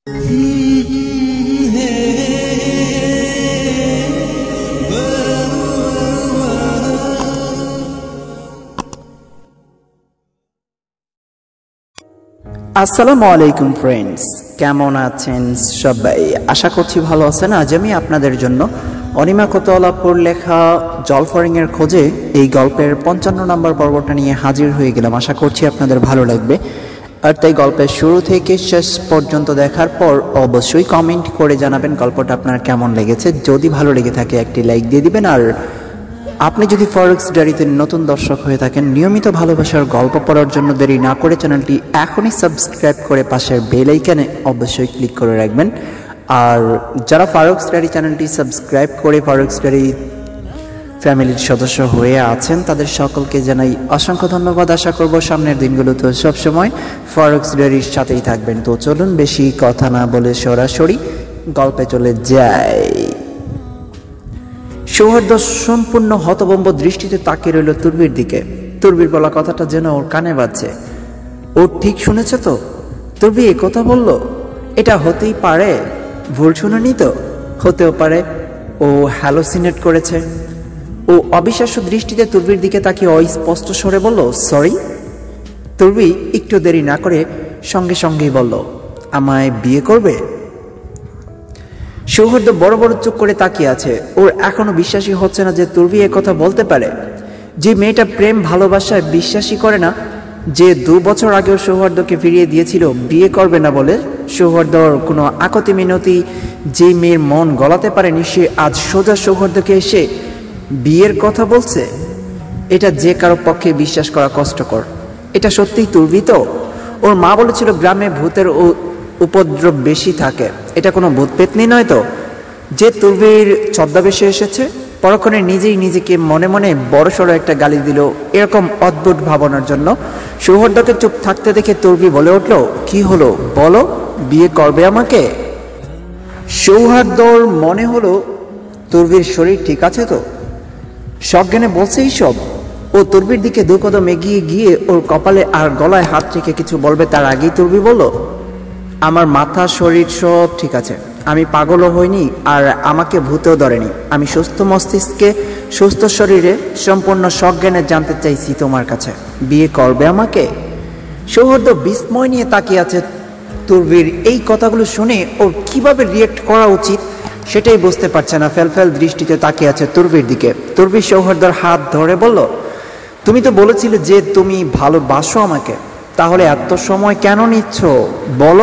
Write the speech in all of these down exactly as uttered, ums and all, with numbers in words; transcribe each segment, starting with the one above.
আসসালামু আলাইকুম ফ্রেন্ডস, কেমন আছেন সবাই? আশা করছি ভালো আছেন। আজ আমি আপনাদের জন্য অনিমা কোতোয়ালাপুর লেখা জলফরিং এর খোঁজে এই গল্পের পঞ্চান্ন নম্বর পর্বটা নিয়ে হাজির হয়ে গেলাম। আশা করছি আপনাদের ভালো লাগবে। আর তাই গল্পের শুরু থেকে শেষ পর্যন্ত দেখার পর অবশ্যই কমেন্ট করে জানাবেন গল্পটা আপনার কেমন লেগেছে। যদি ভালো লেগে থাকে একটি লাইক দিয়ে দিবেন। আর আপনি যদি ফরেক্স ডায়েরিতে নতুন দর্শক হয়ে থাকেন, নিয়মিত ভালোবাসার গল্প পড়ার জন্য দেরি না করে চ্যানেলটি এখনই সাবস্ক্রাইব করে পাশের বেল আইকনে অবশ্যই ক্লিক করে রাখবেন। আর যারা ফরেক্স ডায়েরি চ্যানেলটি সাবস্ক্রাইব করে ফরেক্স ডায়েরি ফ্যামিলির সদস্য হয়ে আছেন, তাদের সকলকে জানাই অসংখ্য ধন্যবাদ। আশা করব সামনের দিনগুলোতে সবসময় ফরেক্স ডায়েরির সাথেই থাকবেন। তো চলুন বেশি কথা না বলে সরাসরি গল্পে চলে যাই। সৌহার্দ্য সম্পূর্ণ হতভম্ব দৃষ্টিতে তাকিয়ে রইল তুর্বির দিকে। তুর্বির বলা কথাটা যেন ওর কানে বাজছে। ও ঠিক শুনেছে তো? তুর্বি এ কথা বলল? এটা হতেই পারে, ভুল শুনেনি তো? হতেও পারে ও হ্যালোসিনেট করেছে। ও অবিশ্বাস্য দৃষ্টিতে তুর্বির দিকে তাকিয়ে অস্পষ্ট স্বরে বলল, সরি। তুর্বি একটু দেরি না করে সঙ্গে সঙ্গেই বলল, আমায় বিয়ে করবে? সৌহার্দ্য বড় বড় চোখ করে তাকিয়ে আছে। ওর এখনো বিশ্বাসই হচ্ছে না যে তুর্বি এ কথা বলতে পারে। যে মেয়েটা প্রেম ভালোবাসায় বিশ্বাসই করে না, যে দু বছর আগেও সৌহার্দ্যকে ফিরিয়ে দিয়েছিল বিয়ে করবে না বলে, সৌহার্দ্যর কোনো আকতি মিনতি যে মেয়ের মন গলাতে পারেনি, সে আজ সোজা সৌহার্দ্যকে এসে বিয়ের কথা বলছে। এটা যে কারো পক্ষে বিশ্বাস করা কষ্টকর। এটা সত্যিই তুর্বি তো? ওর মা বলেছিল গ্রামে ভূতের ও উপদ্রব বেশি থাকে। এটা কোনো ভূত পেতনি নয় তো, যে তুর্বির ছদ্মবেশে এসেছে? পরক্ষণে নিজেই নিজেকে মনে মনে বড়সড় একটা গালি দিল এরকম অদ্ভুত ভাবনার জন্য। সৌহার্দ্যকে চুপ থাকতে দেখে তুর্বি বলে উঠল, কি হলো বলো, বিয়ে করবে আমাকে? সৌহার্দ্যর মনে হলো তুর্বির শরীর ঠিক আছে তো, সজ্ঞানে বলছে এইসব। ও তুর্বির দিকে দু কদম এগিয়ে গিয়ে ওর কপালে আর গলায় হাত রেখে কিছু বলবে তার আগেই তুর্বি বলল, আমার মাথা শরীর সব ঠিক আছে, আমি পাগলও হইনি আর আমাকে ভূতেও ধরেনি। আমি সুস্থ মস্তিষ্কে সুস্থ শরীরে সম্পূর্ণ সজ্ঞানে জানতে চাইছি তোমার কাছে, বিয়ে করবে আমাকে? সৌহার্দ্য বিস্ময় নিয়ে তাকিয়ে আছে। তুর্বির এই কথাগুলো শুনে ওর কিভাবে রিয়েক্ট করা উচিত সেটাই বুঝতে পারছে না। ফেলফেল দৃষ্টিতে তাকিয়ে আছে তুর্বির দিকে। তুর্বি সৌহার্দ্যর হাত ধরে বলল, তুমি তো বলেছিলে যে তুমি ভালোবাসো আমাকে, তাহলে এত সময় কেন নিচ্ছ বলো?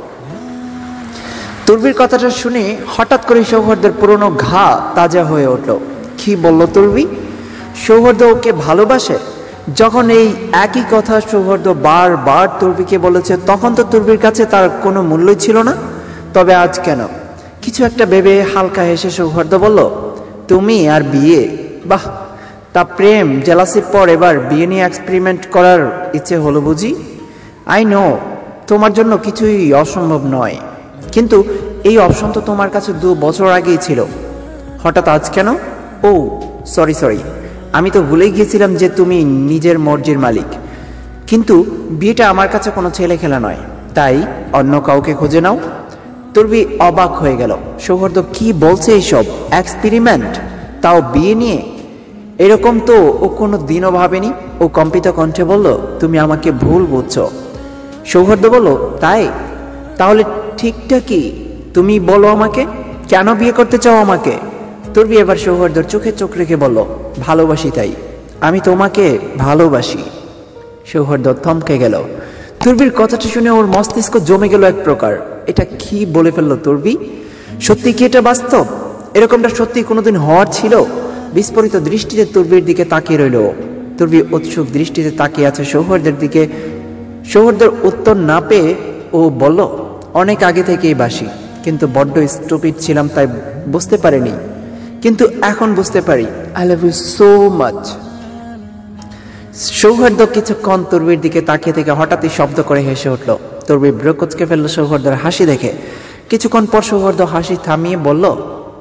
তুর্বির কথাটা শুনে হঠাৎ করে সৌহার্দ্যের পুরনো ঘা তাজা হয়ে উঠল। কি বলল তুর্বি? সৌহার্দ্য ওকে ভালোবাসে? যখন এই একই কথা সৌহার্দ্য বারবার তুর্বিকে বলেছে, তখন তো তুর্বির কাছে তার কোনো মূল্যই ছিল না। তবে আজ কেন? কিছু একটা ভেবে হালকা হেসে সৌহার্দ্য বলল, তুমি আর বিয়ে? বাহ, তা প্রেম জেলাসির পর এবার বিয়ে নিয়ে এক্সপেরিমেন্ট করার ইচ্ছে হলো বুঝি? আই নো তোমার জন্য কিছুই অসম্ভব নয়, কিন্তু এই অপশন তো তোমার কাছে দু বছর আগেই ছিল, হঠাৎ আজ কেন? ও সরি সরি, আমি তো ভুলেই গিয়েছিলাম যে তুমি নিজের মর্জির মালিক। কিন্তু বিয়েটা আমার কাছে কোনো ছেলে খেলা নয়, তাই অন্য কাউকে খুঁজে নাও। তুর্বি অবাক হয়ে গেল। সৌহার্দ্য কি বলছে এইসব? এক্সপেরিমেন্ট, তাও বিয়ে নিয়ে? এরকম তো ও কোনো দিনও ভাবেনি। ও কম্পিত কণ্ঠে বলল, তুমি আমাকে ভুল বুঝছো। সৌহার্দ্য বলল, তাই? তাহলে ঠিকটা কি? তুমি বলো আমাকে, কেন বিয়ে করতে চাও আমাকে? তুর্বি এবার সৌহার্দ্যর চোখে চোখ রেখে বলল, ভালোবাসি তাই, আমি তোমাকে ভালোবাসি। সৌহার্দ্য থমকে গেল। তুর্বির কথাটা শুনে ওর মস্তিষ্ক জমে গেল এক প্রকার। এটা কি বলে ফেললো তুর্বি? সত্যি কি এটা বাস্তব? এরকমটা সত্যি কোনোদিন হওয়ার ছিল? বিস্ফোরিত দৃষ্টিতে তুর্বির দিকে তাকিয়ে রইল। তুর্বি উৎসুক দৃষ্টিতে তাকিয়ে আছে সৌহার্দ্যের দিকে। সৌহার্দ্যের উত্তর না পেয়ে ও বলল, অনেক আগে থেকেই বাসি, কিন্তু বড্ড স্টুপিড ছিলাম তাই বুঝতে পারিনি, কিন্তু এখন বুঝতে পারি। I love you so much. সৌহার্দ্য কিছুক্ষণ তুর্বির দিকে তাকিয়ে থেকে হঠাৎই শব্দ করে হেসে উঠল। তুর্বি ভ্রু কুঁচকে ফেলল সৌহার্দ্যের হাসি দেখে। কিছুক্ষণ পর সৌহার্দ্য হাসি থামিয়ে বলল,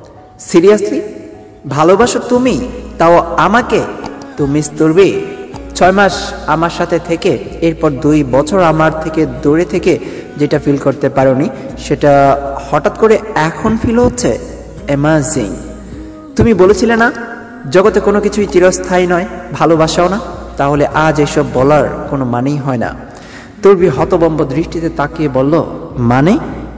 সিরিয়াসলি ভালোবাসো তুমি, তাও আমাকে? তো মিস তুর্বি ছয় মাস আমার সাথে থেকে এরপর দুই বছর আমার থেকে দূরে থেকে যেটা ফিল করতে পারোনি সেটা হঠাৎ করে এখন ফিল হচ্ছে। অ্যামেজিং। তুমি বলেছিলে না জগতে কোনো কিছুই চিরস্থায়ী নয়, ভালোবাসাও না? তাহলে আজ এসব বলার কোনো মানেই হয় না। তুর্বি হতবম্ব দৃষ্টিতে তাকিয়ে বলল, মানে?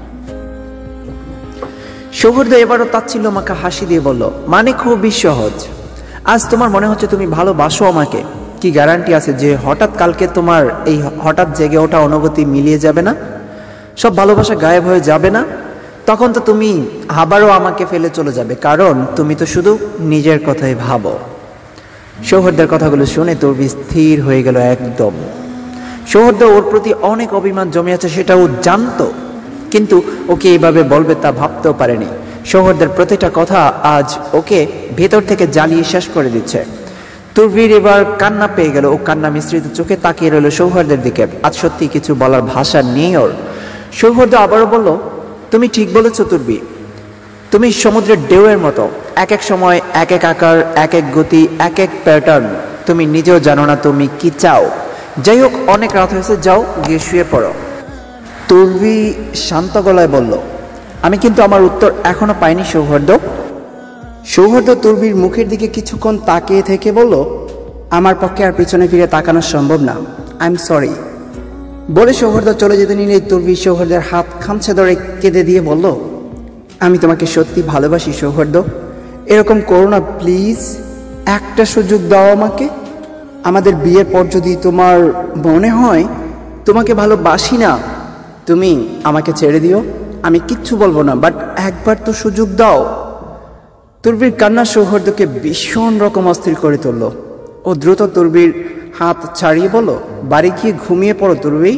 সৌহার্দ্য এবারও তাচ্ছিল্য মাখা হাসি দিয়ে বলল, মানে খুবই সহজ। আজ তোমার মনে হচ্ছে তুমি ভালোবাসো আমাকে, কি গ্যারান্টি আছে যে হঠাৎ কালকে তোমার এই হঠাৎ জেগে ওঠা অনুভূতি মিলিয়ে যাবে না, সব ভালোবাসা গায়েব হয়ে যাবে না? তখন তো তুমি আবারও আমাকে ফেলে চলে যাবে, কারণ তুমি তো শুধু নিজের কথাই ভাবো। সৌহার্দ্যের কথাগুলো শুনে তুর্বি স্থির হয়ে গেল একদম। সৌহার্দ্য ওর প্রতি অনেক অভিমান জমে আছে সেটা ও জানতো, কিন্তু ওকে এইভাবে বলবে তা ভাবতেও পারেনি। সৌহার্দ্যের প্রতিটা কথা আজ ওকে ভেতর থেকে জ্বালিয়ে শেষ করে দিচ্ছে। তুর্বির এবার কান্না পেয়ে গেল। ও কান্না মিশ্রিত চোখে তাকিয়ে রইল সৌহার্দ্যের দিকে। আজ সত্যি কিছু বলার ভাষা নেই ওর। সৌহার্দ্য আবারও বলল, তুমি ঠিক বলেছ তুর্বি, তুমি সমুদ্রের ঢেউয়ের মতো, এক এক সময় এক এক আকার, এক এক গতি, এক এক প্যাটার্ন। তুমি নিজেও জানো না তুমি কি চাও। যাই হোক, অনেক রাত হয়েছে, যাও গিয়ে শুয়ে পড়ো। তুর্বি শান্ত গলায় বলল, আমি কিন্তু আমার উত্তর এখনো পাইনি সৌহার্দ্য। সৌহার্দ্য তুর্বির মুখের দিকে কিছুক্ষণ তাকিয়ে থেকে বলল, আমার পক্ষে আর পিছনে ফিরে তাকানো সম্ভব না, আই এম সরি। বলে সৌহার্দ্য চলে যেতে নিলে তুর্বি সৌহার্দ্যের হাত খামছে ধরে কেঁদে দিয়ে বলল, আমি তোমাকে সত্যি ভালোবাসি সৌহার্দ্য, এরকম করো না প্লিজ, একটা সুযোগ দাও আমাকে। আমাদের বিয়ের পর যদি তোমার মনে হয় তোমাকে ভালোবাসি না, তুমি আমাকে ছেড়ে দিও, আমি কিচ্ছু বলবো না, বাট একবার তো সুযোগ দাও। তুর্বির কান্না সৌহার্দ্যকে ভীষণ রকম অস্থির করে তুলল। ও দ্রুত তুর্বির হাত ছাড়িয়ে বলল, বাড়ি গিয়ে ঘুমিয়ে পড়ো তুর্বি।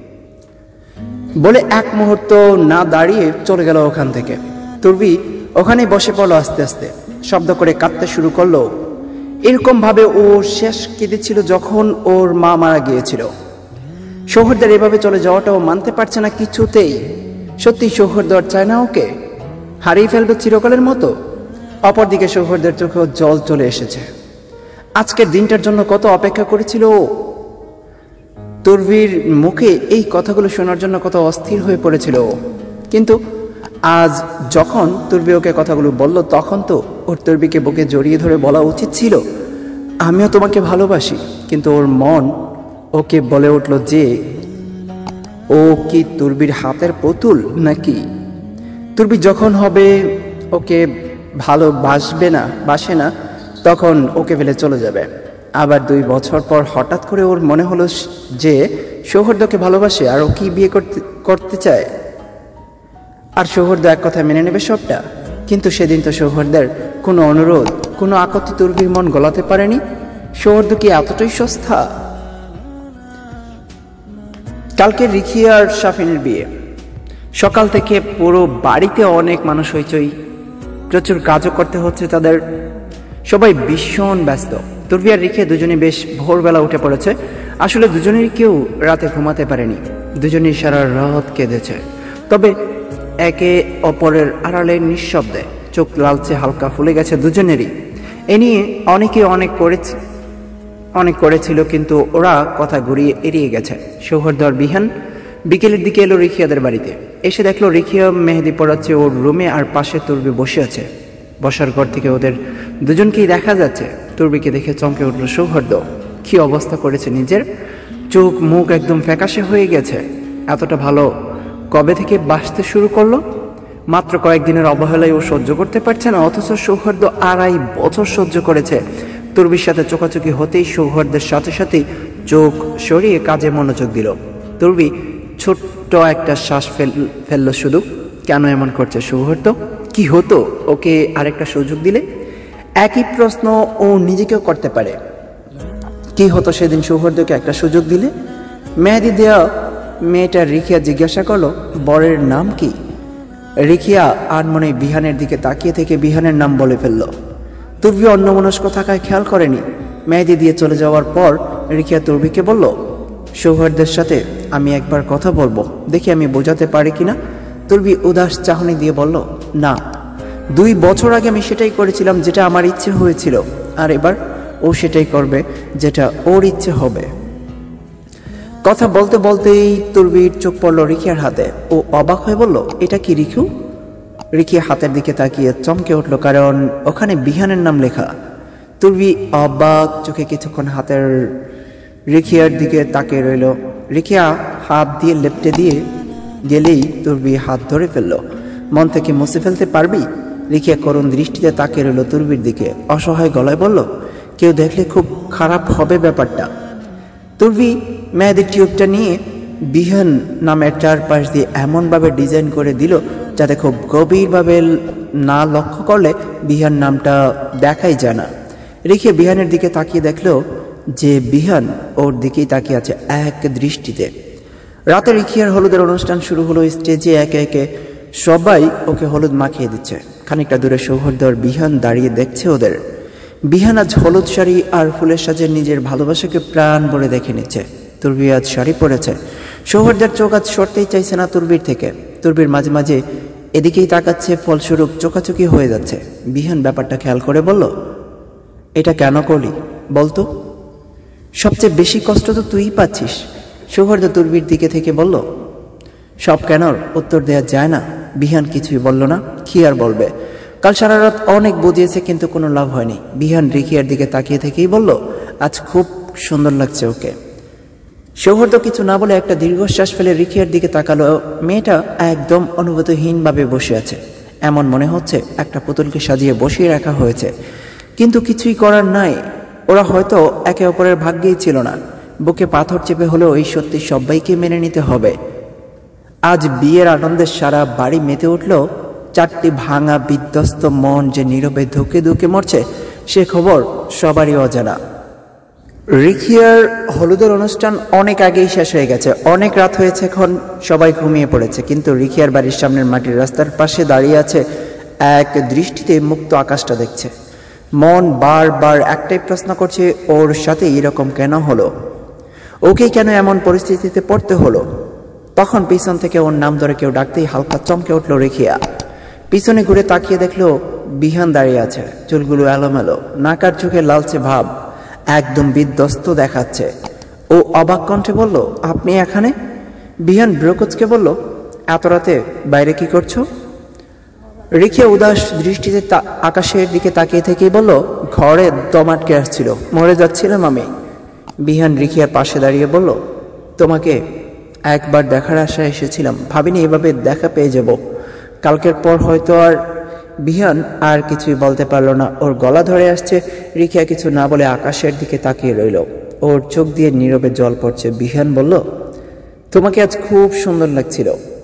বলে এক মুহূর্ত না দাঁড়িয়ে চলে গেল ওখান থেকে। তুর্বি ওখানেই বসে পড়লো আস্তে আস্তে, শব্দ করে কাঁদতে শুরু করলো। এরকম ভাবে ও শেষ কেঁদেছিল যখন ওর মা মারা গিয়েছিল। সৌহার্দ্যের এভাবে চলে যাওয়াটা ও মানতে পারছে না কিছুতেই। সত্যি সৌহার্দ্য আর চায় না ওকে, হারিয়ে ফেলবে চিরকালের মতো। অপরদিকে সৌহার্দ্যের চোখেও জল চলে এসেছে। আজকের দিনটার জন্য কত অপেক্ষা করেছিল ও। তুর্বির মুখে এই কথাগুলো শোনার জন্য কত অস্থির হয়ে পড়েছিল ও। কিন্তু আজ যখন তুর্বি ওকে কথাগুলো বলল, তখন তো ওর তুর্বিকে বুকে জড়িয়ে ধরে বলা উচিত ছিল, আমিও তোমাকে ভালোবাসি। কিন্তু ওর মন ওকে বলে উঠল যে ও কি তুর্বির হাতের পুতুল নাকি। তুর্বি যখন হবে ওকে ভালোবাসবে না, বাসে না, তখন ওকে ফেলে চলে যাবে। আবার দুই বছর পর হঠাৎ করে ওর মনে হলো যে সৌহার্দ্যকে ভালোবাসে আর ও কি বিয়ে করতে করতে চায়। আর সৌহার্দ্য এক কথা মেনে নেবে সবটা। কিন্তু সেদিন তো সৌহার্দ্যের কোনো অনুরোধ, কোনো আকতি তুর্বির মন গলাতে পারেনি। সৌহার্দ্য কি এতটাই সস্তা? কালকে রিখি আর শাফিনের বিয়ে। সকাল থেকে পুরো বাড়িতে অনেক মানুষ হইচই, প্রচুর কাজও করতে হচ্ছে তাদের। সবাই ভীষণ ব্যস্ত। তুর্বি আর রিখি দুজনে বেশ ভোরবেলা উঠে পড়েছে। আসলে দুজনেরই কেউ রাতে ঘুমাতে পারেনি, দুজনেই সারা রাত কেঁদেছে। তবে একে অপরের আড়ালে নিঃশব্দে, চোখ লালচে হালকা ফুলে গেছে দুজনেরই। এ নিয়ে অনেকে অনেক করেছে অনেক করেছিল, কিন্তু ওরা কথা ঘুরিয়ে এড়িয়ে গেছে। সৌহার্দ্য আর বিহান বিকেলের দিকে এলো রিখিয়াদের বাড়িতে। এসে দেখলো রিখিয়া মেহেদি পড়াচ্ছে ওর রুমে, আর পাশে তুর্বি বসে আছে। বসার ঘর থেকে ওদের দুজনকেই দেখা যাচ্ছে। তুর্বিকে দেখে চমকে উঠল সৌহার্দ্য। কি অবস্থা করেছে নিজের, চোখ মুখ একদম ফ্যাকাশে হয়ে গেছে। এতটা ভালো কবে থেকে বাসতে শুরু করলো? মাত্র কয়েকদিনের অবহেলায় ও সহ্য করতে পারছে না, অথচ সৌহার্দ্য আড়াই বছর সহ্য করেছে। তুর্বির সাথে চোখাচোখি হতেই সৌহার্দ্যের সাথে সাথেই চোখ সরিয়ে কাজে মনোযোগ দিল। তুর্বি ছোট্ট একটা শ্বাস ফেল ফেললো শুধু। কেন এমন করছে সৌহার্দ্য? কি হতো ওকে আরেকটা সুযোগ দিলে? একই প্রশ্ন ও নিজেকেও করতে পারে। কি হতো সেদিন সৌহার্দ্যকে একটা সুযোগ দিলে? মেহেদি দেওয়া মেয়েটা রিখিয়া জিজ্ঞাসা করলো, বরের নাম কি? রিখিয়া আনমনে বিহানের দিকে তাকিয়ে থেকে বিহানের নাম বলে ফেলল। তুর্বি অন্যমনস্ক থাকায় খেয়াল করেনি। মেহেদি দিয়ে চলে যাওয়ার পর রিখিয়া তুর্বিকে বলল, সৌহার্দ্যের সাথে আমি একবার কথা বলবো, দেখি আমি বোঝাতে পারি কিনা। তুর্বি উদাস চাহনি দিয়ে বলল, না, দুই বছর আগে আমি সেটাই করেছিলাম যেটা আমার ইচ্ছে হয়েছিল, আর এবার ও সেটাই করবে যেটা ওর ইচ্ছে হবে। কথা বলতে বলতেই তুর্বির চোখ পড়লো রিখিয়ার হাতে। ও অবাক হয়ে বলল, এটা কি রিখু? রিখিয়া হাতের দিকে তাকিয়ে চমকে উঠল, কারণ ওখানে বিহানের নাম লেখা। তুর্বি অবাক চোখে কিছুক্ষণ হাতের রিখিয়ার দিকে তাকিয়ে রইল। রিখিয়া হাত দিয়ে লেপটে দিয়ে গেলেই তুর্বি হাত ধরে ফেলল। মন থেকে মুছে ফেলতে পারবি? রিখিয়া করুণ দৃষ্টিতে তাকিয়ে রইল তুর্বির দিকে, অসহায় গলায় বলল, কেউ দেখলে খুব খারাপ হবে ব্যাপারটা। তুর্বি মেহেদির টিউবটা নিয়ে বিহান নামের চারপাশ দিয়ে এমনভাবে ডিজাইন করে দিল যাতে খুব গভীরভাবে না লক্ষ্য করলে বিহান নামটা দেখাই যায় না। রিখিয়া বিহানের দিকে তাকিয়ে দেখলো যে বিহান ওর দিকেই তাকিয়ে আছে এক দৃষ্টিতে। রাতে রিখিয়ার হলুদের অনুষ্ঠান শুরু হলো। স্টেজে একে একে সবাই ওকে হলুদ মাখিয়ে দিচ্ছে। খানিকটা দূরে সৌহার্দ্য বিহান দাঁড়িয়ে দেখছে ওদের। বিহান আজ হলুদ শাড়ি আর ফুলের সাজে নিজের ভালোবাসাকে প্রাণ ভরে দেখে নিচ্ছে। তুর্বি আজ শাড়ি পরেছে। সৌহার্দ্যের চোখ আজ সরতেই চাইছে না তুর্বির থেকে। তুর্বির মাঝে মাঝে এদিকেই তাকাচ্ছে, ফলস্বরূপ চোখাচোখি হয়ে যাচ্ছে। বিহান ব্যাপারটা খেয়াল করে বলল, এটা কেন করলি বলতো? সবচেয়ে বেশি কষ্ট তো তুই পাচ্ছিস। সৌহার্দ্য তুর্বির দিকে থেকে বলল, সব কেন উত্তর দেওয়া যায় না। বিহান কিছুই বলল না। কি আর বলবে? কাল সারা রাত অনেক বুঝিয়েছে কিন্তু কোনো লাভ হয়নি। বিহান রিখিয়ার দিকে তাকিয়ে থেকেই বলল, আজ খুব সুন্দর লাগছে ওকে। সৌহার্দ্য কিছু না বলে একটা দীর্ঘশ্বাস ফেলে রিখিয়ার দিকে তাকালো। মেয়েটা একদম অনুভূতিহীনভাবে বসে আছে। এমন মনে হচ্ছে একটা পুতুলকে সাজিয়ে বসিয়ে রাখা হয়েছে, কিন্তু কিছুই করার নাই। ওরা হয়তো একে অপরের ভাগ্যেই ছিল না। বুকে পাথর চেপে হলেও এই সত্যি সবাইকে মেনে নিতে হবে। আজ বিয়ের আনন্দে সারা বাড়ি মেতে উঠল। চারটি ভাঙা বিধ্বস্ত মন যে নীরবে ধুকে ধুকে মরছে সে খবর সবারই অজানা। রিখিয়ার হলুদের অনুষ্ঠান অনেক আগেই শেষ হয়ে গেছে। অনেক রাত হয়েছে, এখন সবাই ঘুমিয়ে পড়েছে। কিন্তু রিখিয়ার বাড়ির সামনের মাটির রাস্তার পাশে দাঁড়িয়ে আছে, এক দৃষ্টিতে মুক্ত আকাশটা দেখছে। মন বারবার একটাই প্রশ্ন করছে, ওর সাথে এরকম কেন হলো? ওকে কেন এমন পরিস্থিতিতে পড়তে হলো? তখন পিছন থেকে ওর নাম ধরে কেউ ডাকতেই হালকা চমকে উঠল রিখিয়া। পিছনে ঘুরে তাকিয়ে দেখলো বিহান দাঁড়িয়ে আছে, চুলগুলো এলোমেলো, নাকার চোখে লালচে ভাব, একদম বিধ্বস্ত দেখাচ্ছে। ও অবাক কণ্ঠে বলল, আপনি এখানে? বিহান ব্রোকোচকে বলল, এত রাতে বাইরে কি করছো? রিখিয়া উদাস দৃষ্টিতে আকাশের দিকে তাকিয়ে থেকেই বলল, ঘরে দম আটকে আসছিল, মরে যাচ্ছিলাম আমি। বিহান রিখিয়ার পাশে দাঁড়িয়ে বলল, তোমাকে একবার দেখার আশায় এসেছিলাম, ভাবিনি এভাবে দেখা পেয়ে যাব। কালকের পর হয়তো আর। বিহান আর কিছুই বলতে পারলো না। ওর গলা ধরে আসছে। রিখিয়া কিছু না বলে আকাশের দিকে তাকিয়ে রইল। ওর চোখ দিয়ে নীরবে জল পড়ছে। বিহান বলল, তোমাকে আজ খুব সুন্দর লাগছিল।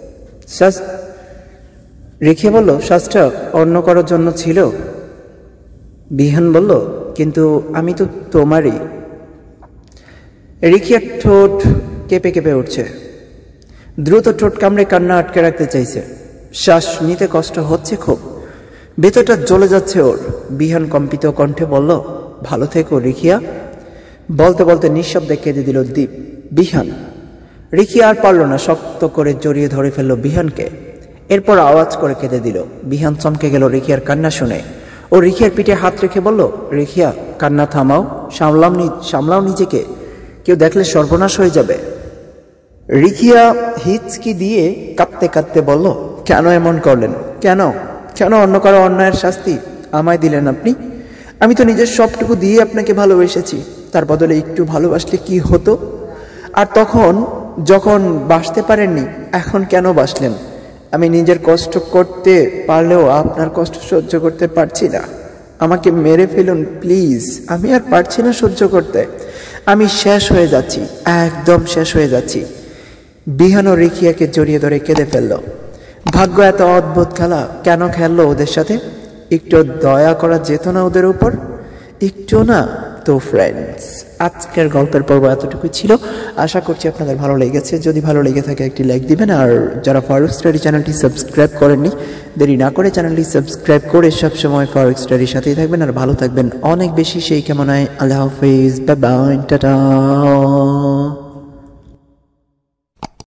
রিখিয়া বলল, শ্বাসটা অন্য কারোর জন্য ছিল। বিহান বলল, কিন্তু আমি তো তোমারই। রিখিয়ার ঠোঁট কেঁপে কেঁপে উঠছে। দ্রুত ঠোঁট কামড়ে কান্না আটকে রাখতে চাইছে। শ্বাস নিতে কষ্ট হচ্ছে খুব, ভেতরটা জ্বলে যাচ্ছে ওর। বিহান কম্পিত কণ্ঠে বলল, ভালো থেকো রিখিয়া। বলতে বলতে নিঃশব্দে কেঁদে দিল দীপ। বিহান। রিখিয়া আর পারল না, শক্ত করে জড়িয়ে ধরে ফেলল বিহানকে। এরপর আওয়াজ করে কেঁদে দিল। বিহান চমকে গেল রিখিয়ার কান্না শুনে। ও রিখিয়ার পিঠে হাত রেখে বলল, রিখিয়া কান্না থামাও, সামলাও সামলাও নিজেকে, কেউ দেখলে সর্বনাশ হয়ে যাবে। রিখিয়া হিচকি দিয়ে কাঁদতে কাঁদতে বলল, কেন এমন করলেন? কেন কেন অন্য কারো অন্যায়ের শাস্তি আমায় দিলেন আপনি? আমি তো নিজের সবটুকু দিয়ে আপনাকে ভালোবেসেছি, তার বদলে একটু ভালোবাসলে কি হতো? আর তখন যখন বাসতে পারেননি, এখন কেন বাসলেন? আমি নিজের কষ্ট করতে পারলেও আপনার কষ্ট সহ্য করতে পারছি না। আমাকে মেরে ফেলুন প্লিজ, আমি আর পারছি না সহ্য করতে। আমি শেষ হয়ে যাচ্ছি, একদম শেষ হয়ে যাচ্ছি। বিহান ও রিখিয়াকে জড়িয়ে ধরে কেঁদে ফেলল। ভাগ্য এত অদ্ভুত খেলা কেন খেললো ওদের সাথে? একটু দয়া করা যেত না ওদের উপর? একটু না? তো ফ্রেন্ডস, আজকের গল্পের পর্ব এতটুকু ছিল। আশা করছি আপনাদের ভালো লেগেছে। যদি ভালো লেগে থাকে একটি লাইক দিবেন, আর যারা ফারুক স্টাডি চ্যানেলটি সাবস্ক্রাইব করেননি, দেরি না করে চ্যানেলটি সাবস্ক্রাইব করে সবসময় ফারুক স্টাডির সাথেই থাকবেন। আর ভালো থাকবেন অনেক বেশি, সেই কামনায়। আল্লাহ হাফিজ, বাই বাই, টাটা।